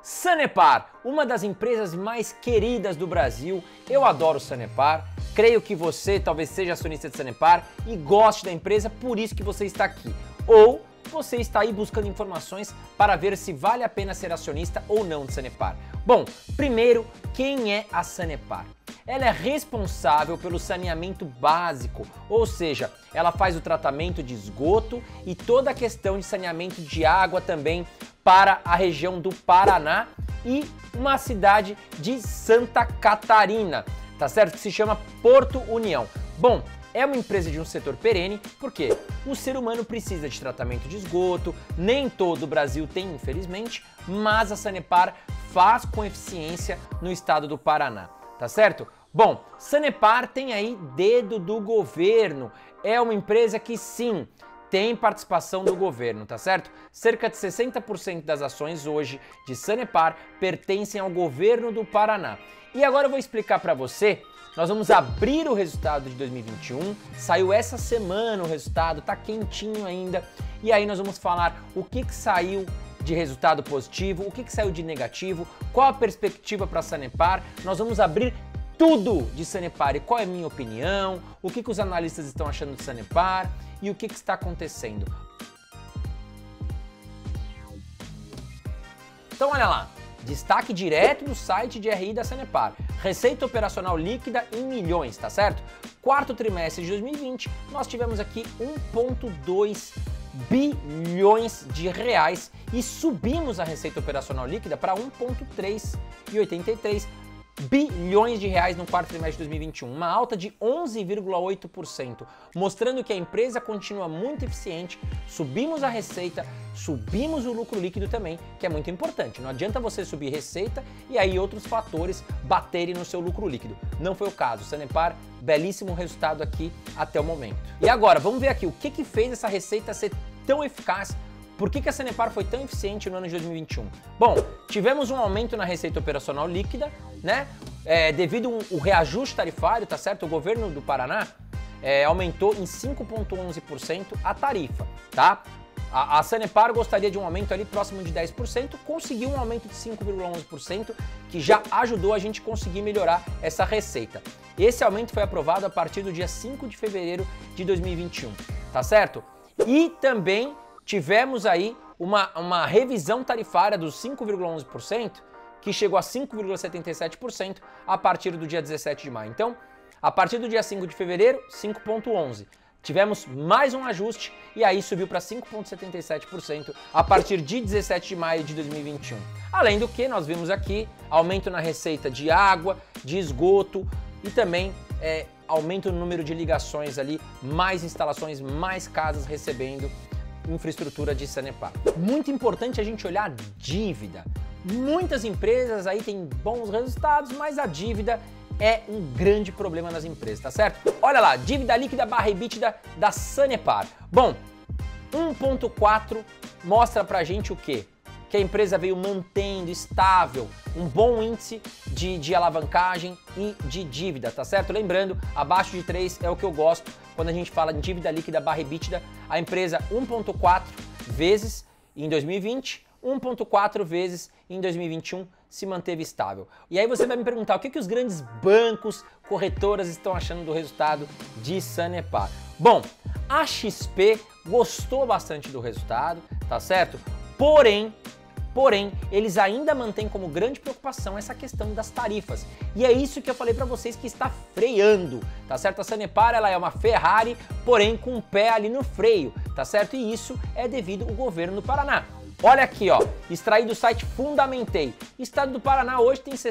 Sanepar, uma das empresas mais queridas do Brasil. Eu adoro Sanepar, creio que você talvez seja acionista de Sanepar e goste da empresa, por isso que você está aqui. Ou você está aí buscando informações para ver se vale a pena ser acionista ou não de Sanepar. Bom, primeiro, quem é a Sanepar? Ela é responsável pelo saneamento básico, ou seja, ela faz o tratamento de esgoto e toda a questão de saneamento de água também para a região do Paraná e uma cidade de Santa Catarina, tá certo? Que se chama Porto União. Bom, é uma empresa de um setor perene, porque o ser humano precisa de tratamento de esgoto, nem todo o Brasil tem, infelizmente, mas a Sanepar faz com eficiência no estado do Paraná, tá certo? Bom, Sanepar tem aí dedo do governo, é uma empresa que sim, tem participação do governo, tá certo? Cerca de 60% das ações hoje de Sanepar pertencem ao governo do Paraná. E agora eu vou explicar para você. Nós vamos abrir o resultado de 2021, saiu essa semana o resultado, tá quentinho ainda, e aí nós vamos falar o que saiu de resultado positivo, o que saiu de negativo, qual a perspectiva para a Sanepar, nós vamos abrir tudo de Sanepar e qual é a minha opinião, o que os analistas estão achando de Sanepar e o que está acontecendo. Então olha lá. Destaque direto do site de RI da Sanepar. Receita operacional líquida em milhões, tá certo? Quarto trimestre de 2020, nós tivemos aqui 1,2 bilhões de reais e subimos a receita operacional líquida para 1,383 bilhões de reais no quarto trimestre de 2021, uma alta de 11,8%, mostrando que a empresa continua muito eficiente, subimos a receita, subimos o lucro líquido também, que é muito importante. Não adianta você subir receita e aí outros fatores baterem no seu lucro líquido. Não foi o caso. Sanepar, belíssimo resultado aqui até o momento. E agora, vamos ver aqui o que fez essa receita ser tão eficaz. Por que a Sanepar foi tão eficiente no ano de 2021? Bom, tivemos um aumento na receita operacional líquida, né? Devido ao reajuste tarifário, tá certo? O governo do Paraná aumentou em 5,11% a tarifa, tá? A Sanepar gostaria de um aumento ali próximo de 10%, conseguiu um aumento de 5,11%, que já ajudou a gente conseguir melhorar essa receita. Esse aumento foi aprovado a partir do dia 5 de fevereiro de 2021, tá certo? E também tivemos aí uma revisão tarifária dos 5,11%, que chegou a 5,77% a partir do dia 17 de maio. Então, a partir do dia 5 de fevereiro, 5,11%. Tivemos mais um ajuste e aí subiu para 5,77% a partir de 17 de maio de 2021. Além do que, nós vimos aqui aumento na receita de água, de esgoto e também aumento no número de ligações ali, mais instalações, mais casas recebendo infraestrutura de Sanepar. Muito importante a gente olhar a dívida. Muitas empresas aí têm bons resultados, mas a dívida é um grande problema nas empresas, tá certo? Olha lá, dívida líquida barra EBITDA da Sanepar. Bom, 1,4 mostra pra gente o quê? Que a empresa veio mantendo estável um bom índice de alavancagem e de dívida, tá certo? Lembrando, abaixo de 3 é o que eu gosto quando a gente fala de dívida líquida barra EBITDA. A empresa 1,4 vezes em 2020, 1,4 vezes em 2021 se manteve estável. E aí você vai me perguntar o que os grandes bancos, corretoras estão achando do resultado de Sanepar. Bom, a XP gostou bastante do resultado, tá certo? Porém, eles ainda mantêm como grande preocupação essa questão das tarifas. E é isso que eu falei para vocês que está freando, tá certo? A Sanepar, ela é uma Ferrari, porém com o pé ali no freio, tá certo? E isso é devido ao governo do Paraná. Olha aqui, ó, extraído do site Fundamentei. O estado do Paraná hoje tem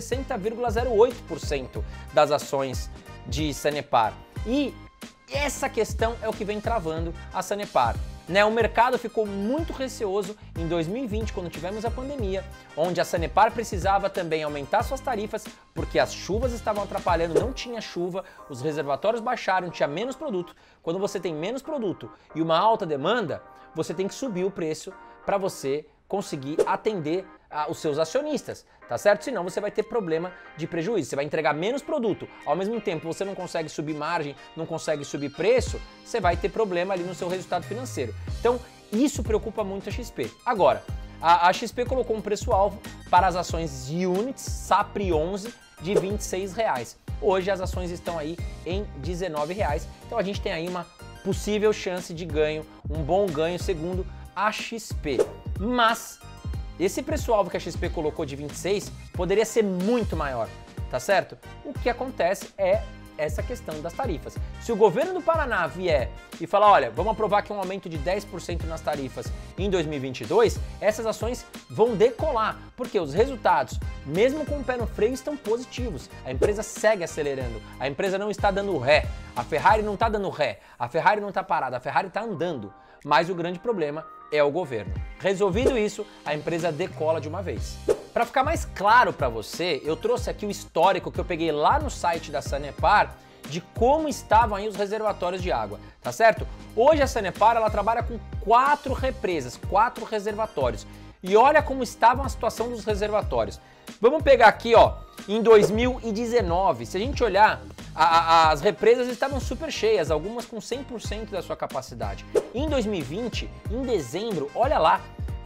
60,08% das ações de Sanepar. E essa questão é o que vem travando a Sanepar. Né, o mercado ficou muito receoso em 2020, quando tivemos a pandemia, onde a Sanepar precisava também aumentar suas tarifas, porque as chuvas estavam atrapalhando, não tinha chuva, os reservatórios baixaram, tinha menos produto. Quando você tem menos produto e uma alta demanda, você tem que subir o preço para você conseguir atender os seus acionistas, tá certo? Senão você vai ter problema de prejuízo, você vai entregar menos produto, ao mesmo tempo você não consegue subir margem, não consegue subir preço, você vai ter problema ali no seu resultado financeiro. Então, isso preocupa muito a XP. Agora, a XP colocou um preço-alvo para as ações Units Sapri 11 de R$ 26. Hoje as ações estão aí em R$ 19, então a gente tem aí uma possível chance de ganho, um bom ganho segundo a XP. Mas esse preço-alvo que a XP colocou de 26 poderia ser muito maior, tá certo? O que acontece é essa questão das tarifas. Se o governo do Paraná vier e falar, olha, vamos aprovar aqui um aumento de 10% nas tarifas em 2022, essas ações vão decolar, porque os resultados, mesmo com o pé no freio, estão positivos. A empresa segue acelerando, a empresa não está dando ré, a Ferrari não está dando ré, a Ferrari não está parada, a Ferrari está andando, mas o grande problema é o governo. Resolvido isso, a empresa decola de uma vez. Para ficar mais claro para você, eu trouxe aqui o histórico que eu peguei lá no site da Sanepar de como estavam aí os reservatórios de água, tá certo? Hoje a Sanepar ela trabalha com 4 represas, 4 reservatórios. E olha como estava a situação dos reservatórios. Vamos pegar aqui, ó, em 2019, se a gente olhar, as represas estavam super cheias, algumas com 100% da sua capacidade. Em 2020, em dezembro, olha lá,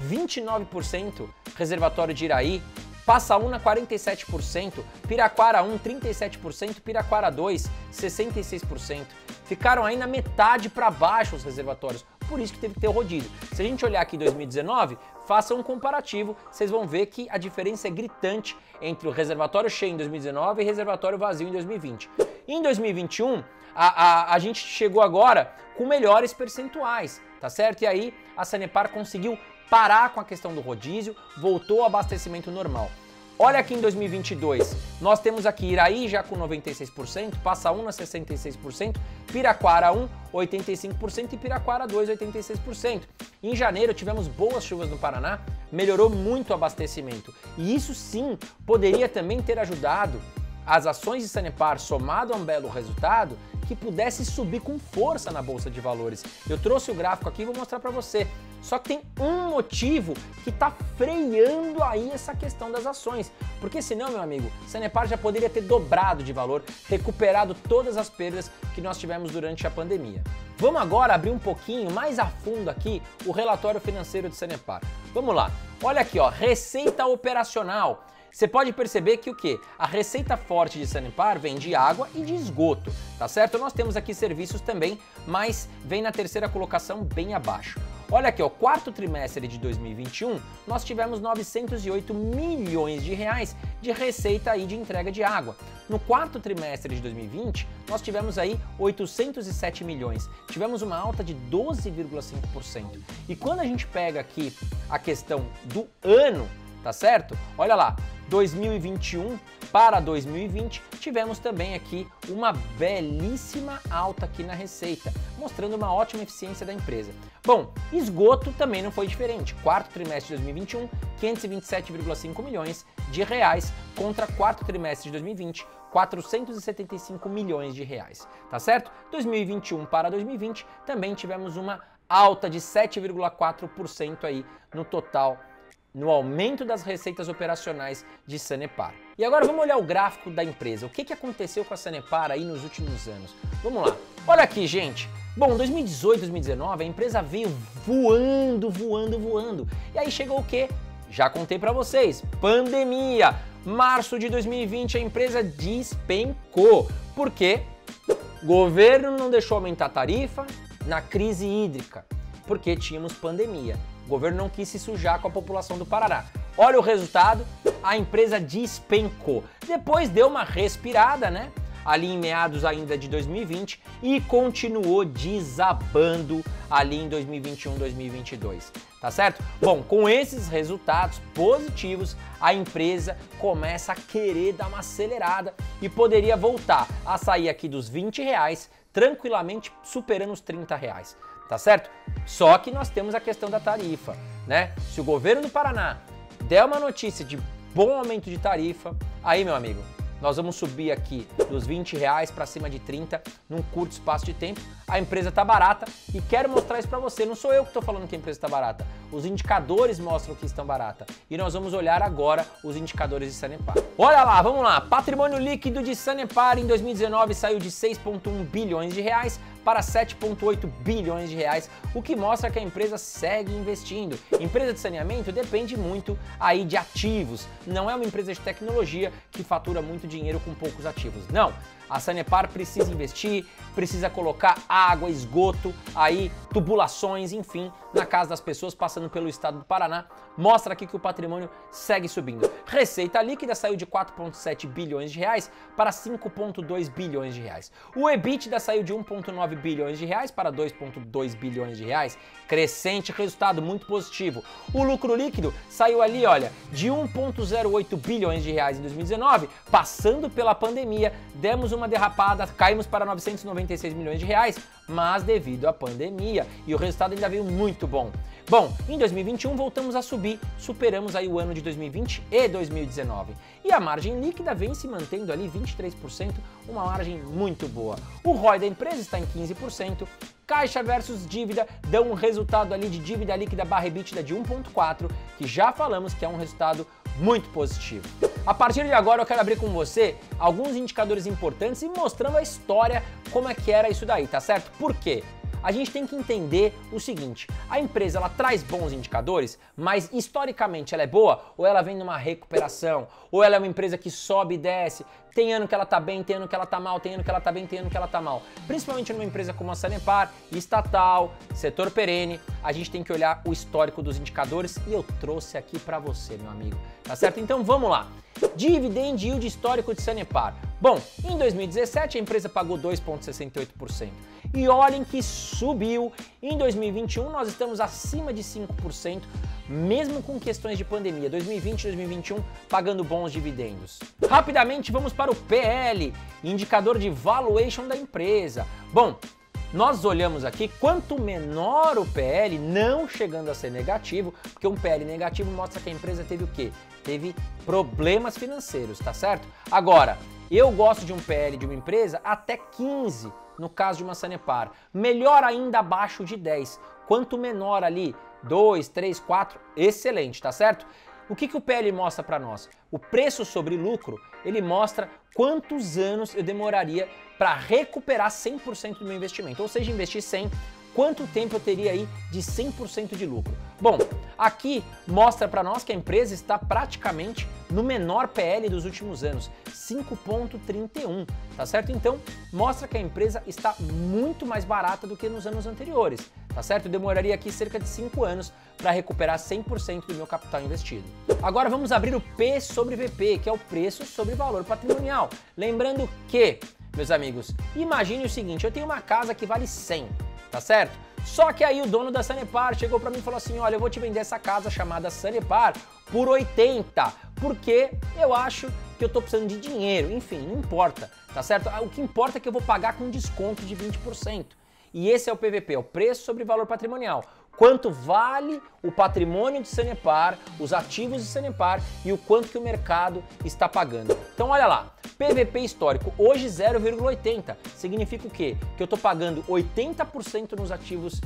29% reservatório de Iraí, Passaúna 47%, Piraquara 1 37%, Piraquara 2 66%. Ficaram aí na metade para baixo os reservatórios, por isso que teve que ter o rodízio. Se a gente olhar aqui em 2019, faça um comparativo, vocês vão ver que a diferença é gritante entre o reservatório cheio em 2019 e reservatório vazio em 2020. Em 2021, a gente chegou agora com melhores percentuais, tá certo? E aí a Sanepar conseguiu parar com a questão do rodízio, voltou ao abastecimento normal. Olha aqui em 2022, nós temos aqui Iraí já com 96%, Passaúna 66%, Piraquara 1 85% e Piraquara 2 86%. Em janeiro tivemos boas chuvas no Paraná, melhorou muito o abastecimento. E isso sim poderia também ter ajudado as ações de Sanepar, somado a um belo resultado, que pudesse subir com força na Bolsa de Valores. Eu trouxe o gráfico aqui e vou mostrar para você. Só que tem um motivo que está freando aí essa questão das ações. Porque senão, meu amigo, Sanepar já poderia ter dobrado de valor, recuperado todas as perdas que nós tivemos durante a pandemia. Vamos agora abrir um pouquinho mais a fundo aqui o relatório financeiro de Sanepar. Vamos lá. Olha aqui, ó, receita operacional. Você pode perceber que o quê? A receita forte de Sanepar vem de água e de esgoto, tá certo? Nós temos aqui serviços também, mas vem na terceira colocação bem abaixo. Olha aqui, ó, quarto trimestre de 2021, nós tivemos 908 milhões de reais de receita aí de entrega de água. No quarto trimestre de 2020, nós tivemos aí 807 milhões. Tivemos uma alta de 12,5%. E quando a gente pega aqui a questão do ano, tá certo? Olha lá, 2021 para 2020, tivemos também aqui uma belíssima alta aqui na receita, mostrando uma ótima eficiência da empresa. Bom, esgoto também não foi diferente. Quarto trimestre de 2021, 527,5 milhões de reais contra quarto trimestre de 2020, 475 milhões de reais, tá certo? 2021 para 2020, também tivemos uma alta de 7,4% aí no total, no aumento das receitas operacionais de Sanepar. E agora vamos olhar o gráfico da empresa. O que aconteceu com a Sanepar aí nos últimos anos? Vamos lá. Olha aqui, gente. Bom, 2018, 2019, a empresa veio voando. E aí chegou o quê? Já contei para vocês. Pandemia. Março de 2020, a empresa despencou. Por quê? O governo não deixou aumentar a tarifa na crise hídrica, porque tínhamos pandemia. O governo não quis se sujar com a população do Paraná. Olha o resultado, a empresa despencou. Depois deu uma respirada, né? Ali em meados ainda de 2020 e continuou desabando ali em 2021, 2022. Tá certo? Bom, com esses resultados positivos, a empresa começa a querer dar uma acelerada e poderia voltar a sair aqui dos R$20, tranquilamente superando os R$30. Tá certo? Só que nós temos a questão da tarifa, né? Se o governo do Paraná der uma notícia de bom aumento de tarifa, aí, meu amigo, nós vamos subir aqui dos R$20 para cima de 30 num curto espaço de tempo. A empresa tá barata e quero mostrar isso para você. Não sou eu que estou falando que a empresa tá barata. os indicadores mostram que estão barata. E nós vamos olhar agora os indicadores de Sanepar. Olha lá, vamos lá. Patrimônio líquido de Sanepar em 2019 saiu de 6,1 bilhões de reais para 7,8 bilhões de reais, o que mostra que a empresa segue investindo. Empresa de saneamento depende muito aí de ativos, não é uma empresa de tecnologia que fatura muito dinheiro com poucos ativos, não. A Sanepar precisa investir, precisa colocar água, esgoto, aí tubulações, enfim, na casa das pessoas, passando pelo estado do Paraná. Mostra aqui que o patrimônio segue subindo. Receita líquida saiu de 4,7 bilhões de reais para 5,2 bilhões de reais. O EBITDA saiu de 1,9 bilhões de reais para 2,2 bilhões de reais. Crescente resultado, muito positivo. O lucro líquido saiu ali, olha, de 1,08 bilhões de reais em 2019, passando pela pandemia, demos uma derrapada, caímos para 996 milhões de reais, mas devido à pandemia, e o resultado ainda veio muito bom. Bom, em 2021 voltamos a subir, superamos aí o ano de 2020 e 2019. E a margem líquida vem se mantendo ali 23%, uma margem muito boa. O ROI da empresa está em 15%, caixa versus dívida dão um resultado ali de dívida líquida barra EBITDA de 1,4, que já falamos que é um resultado muito positivo. A partir de agora eu quero abrir com você alguns indicadores importantes e mostrando a história como é que era isso daí, tá certo? Por quê? A gente tem que entender o seguinte, a empresa ela traz bons indicadores, mas historicamente ela é boa ou ela vem numa recuperação, ou ela é uma empresa que sobe e desce, tem ano que ela tá bem, tem ano que ela tá mal, tem ano que ela tá bem, tem ano que ela tá mal. Principalmente numa empresa como a Sanepar, estatal, setor perene, a gente tem que olhar o histórico dos indicadores e eu trouxe aqui para você, meu amigo, tá certo? Então vamos lá. Dividend yield histórico de Sanepar. Bom, em 2017 a empresa pagou 2,68%. E olhem que subiu. Em 2021 nós estamos acima de 5%, mesmo com questões de pandemia. 2020 e 2021 pagando bons dividendos. Rapidamente vamos para o PL, indicador de valuation da empresa. Bom, nós olhamos aqui, quanto menor o PL, não chegando a ser negativo, porque um PL negativo mostra que a empresa teve o quê? Teve problemas financeiros, tá certo? Agora, eu gosto de um PL de uma empresa até 15, no caso de uma Sanepar. Melhor ainda abaixo de 10. Quanto menor ali, 2, 3, 4, excelente, tá certo? O que o PL mostra para nós? O preço sobre lucro, ele mostra quantos anos eu demoraria para recuperar 100% do meu investimento. Ou seja, investir 100, quanto tempo eu teria aí de 100% de lucro? Bom, aqui mostra para nós que a empresa está praticamente no menor PL dos últimos anos, 5,31, tá certo? Então, mostra que a empresa está muito mais barata do que nos anos anteriores, tá certo? Eu demoraria aqui cerca de 5 anos para recuperar 100% do meu capital investido. Agora vamos abrir o P sobre VP, que é o preço sobre valor patrimonial. Lembrando que, meus amigos, imagine o seguinte, eu tenho uma casa que vale 100, tá certo? Só que aí o dono da Sanepar chegou para mim e falou assim, olha, eu vou te vender essa casa chamada Sanepar por 80, porque eu acho que eu tô precisando de dinheiro, enfim, não importa, tá certo? O que importa é que eu vou pagar com desconto de 20%. E esse é o PVP, é o preço sobre valor patrimonial. Quanto vale o patrimônio de Sanepar, os ativos de Sanepar e o quanto que o mercado está pagando. Então olha lá, PVP histórico, hoje 0,80. Significa o quê? Que eu estou pagando 80% nos ativos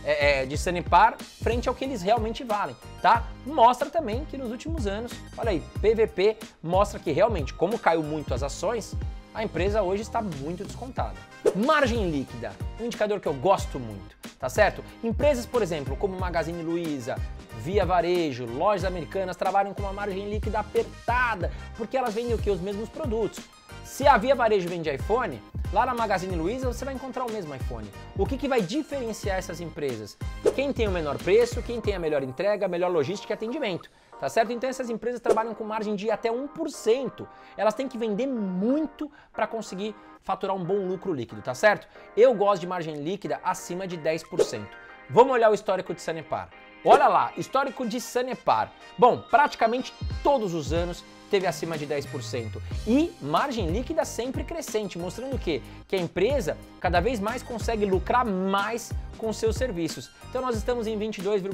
de Sanepar frente ao que eles realmente valem, tá? Mostra também que nos últimos anos, olha aí, PVP mostra que realmente, como caiu muito as ações, a empresa hoje está muito descontada. Margem líquida, um indicador que eu gosto muito, tá certo? Empresas, por exemplo, como Magazine Luiza, Via Varejo, Lojas Americanas, trabalham com uma margem líquida apertada, porque elas vendem o quê? Os mesmos produtos. Se a Via Varejo vende iPhone, lá na Magazine Luiza você vai encontrar o mesmo iPhone. O que vai diferenciar essas empresas? Quem tem o menor preço, quem tem a melhor entrega, a melhor logística e atendimento. Tá certo? Então essas empresas trabalham com margem de até 1%. Elas têm que vender muito para conseguir faturar um bom lucro líquido, tá certo? Eu gosto de margem líquida acima de 10%. Vamos olhar o histórico de Sanepar. Olha lá, histórico de Sanepar. Bom, praticamente todos os anos teve acima de 10%. E margem líquida sempre crescente, mostrando o quê? Que a empresa cada vez mais consegue lucrar mais com seus serviços. Então nós estamos em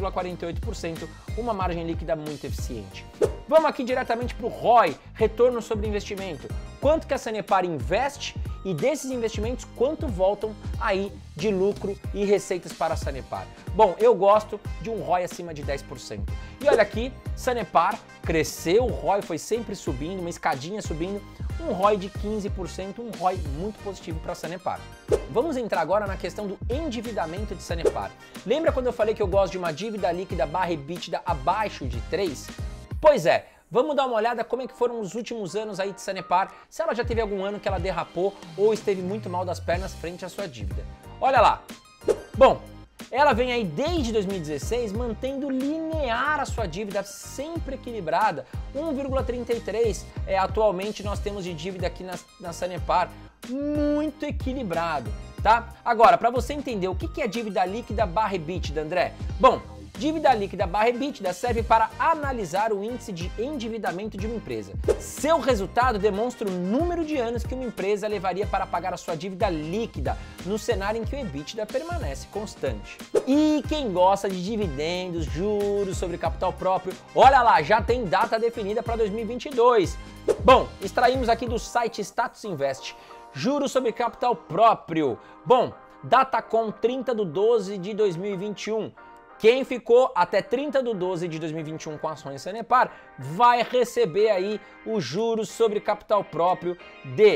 22,48%, uma margem líquida muito eficiente. Vamos aqui diretamente para o ROI, retorno sobre investimento. Quanto que a Sanepar investe e desses investimentos quanto voltam aí de lucro e receitas para a Sanepar. Bom, eu gosto de um ROI acima de 10%. E olha aqui, Sanepar cresceu, o ROI foi sempre subindo, uma escadinha subindo, um ROI de 15%, um ROI muito positivo para a Sanepar. Vamos entrar agora na questão do endividamento de Sanepar. Lembra quando eu falei que eu gosto de uma dívida líquida barra EBITDA abaixo de 3? Pois é, vamos dar uma olhada como é que foram os últimos anos aí de Sanepar, se ela já teve algum ano que ela derrapou ou esteve muito mal das pernas frente à sua dívida. Olha lá. Bom, ela vem aí desde 2016 mantendo linear a sua dívida, sempre equilibrada. 1,33 atualmente nós temos de dívida aqui na Sanepar, muito equilibrado, tá? Agora, para você entender o que é dívida líquida barra EBITDA, André? Bom, dívida líquida barra EBITDA serve para analisar o índice de endividamento de uma empresa. Seu resultado demonstra o número de anos que uma empresa levaria para pagar a sua dívida líquida no cenário em que o EBITDA permanece constante. E quem gosta de dividendos, juros sobre capital próprio, olha lá, já tem data definida para 2022. Bom, extraímos aqui do site Status Invest. Juros sobre capital próprio. Bom, data com 30/12 de 2021. Quem ficou até 30/12 de 2021 com ações Sanepar vai receber aí os juros sobre capital próprio de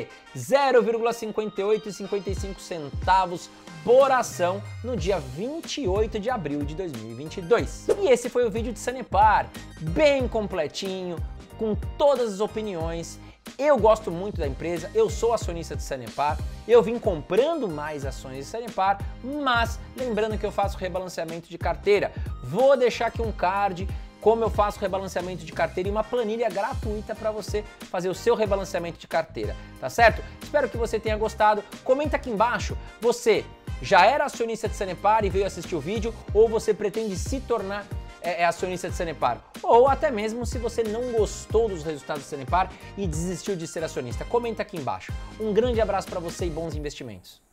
0,5855 centavos por ação no dia 28 de abril de 2022. E esse foi o vídeo de Sanepar, bem completinho, com todas as opiniões. Eu gosto muito da empresa, eu sou acionista de Sanepar, eu vim comprando mais ações de Sanepar, mas lembrando que eu faço rebalanceamento de carteira. Vou deixar aqui um card, como eu faço rebalanceamento de carteira e uma planilha gratuita para você fazer o seu rebalanceamento de carteira, tá certo? Espero que você tenha gostado. Comenta aqui embaixo, você já era acionista de Sanepar e veio assistir o vídeo ou você pretende se tornar acionista de Sanepar, ou até mesmo se você não gostou dos resultados de Sanepar e desistiu de ser acionista. Comenta aqui embaixo. Um grande abraço para você e bons investimentos.